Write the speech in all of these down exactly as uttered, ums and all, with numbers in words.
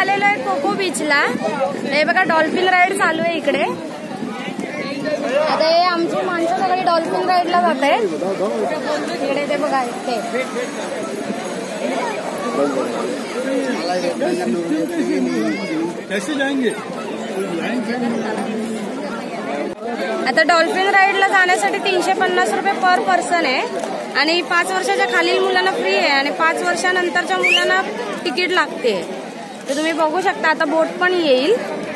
आलेलो आहे कोको बीचला। हे बघा डॉल्फिन राईड चालू आहे इकडे। आता हे आमची माणसं सगळी डॉल्फिन राईडला जात आहे इकडे। ते बघा ते आता डॉल्फिन राईडला जाण्यासाठी तीनशे पन्नास रुपये पर पर्सन आहे आणि पाच वर्षाच्या खालील मुलांना फ्री आहे आणि पाच वर्षानंतरच्या मुलांना तिकीट लागते। तर तुम्ही बघू शकता आता बोट पण येईल।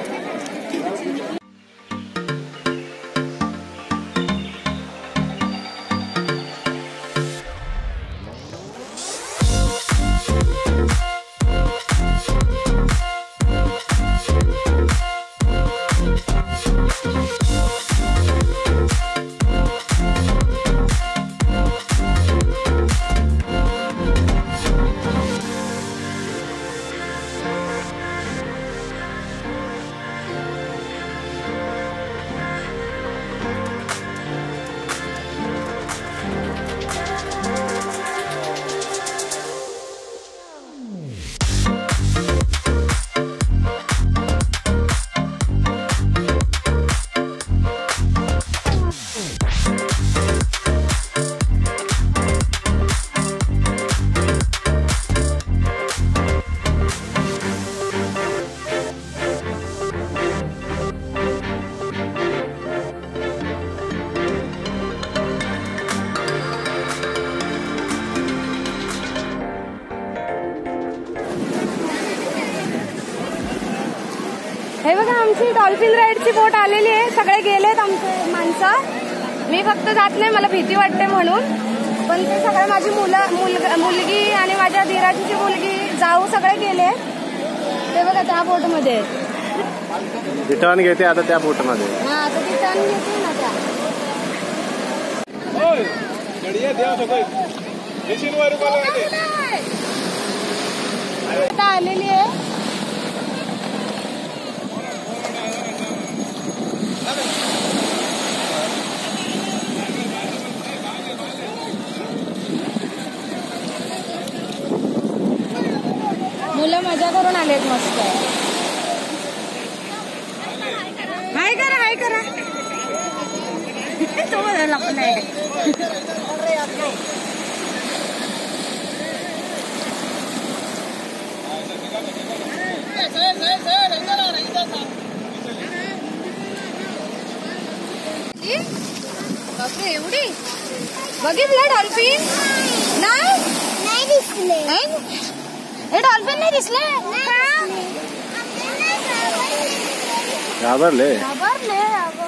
हे बघा आमची डॉल्फिन राईडची बोट आलेली आहे। सगळे गेलेत आमचे माणसं। मी फक्त जात नाही, मला भीती वाटते म्हणून। पण ते सगळे माझी मुलं मुलगा मुलगी आणि माझ्या दिराची मुलगी जाऊ सगळे गेले। ते बघा त्या बोट मध्ये टर्न घेते आता त्या बोट मध्ये। हा आता ती टर्न घेते ना त्या। आता आलेली आहे। मुलं मजा करून आलेत मस्त। हाय करा हाय करा तो आपण आहे। एवढी बघितलं डॉल्फिन? नाही नाही दिसले। हे डॉल्फिन नाही दिसले? घाबरले घाबरले